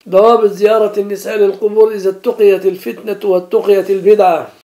ضوابط زيارة النساء للقبور إذا اتقيت الفتنة واتقيت البدعة.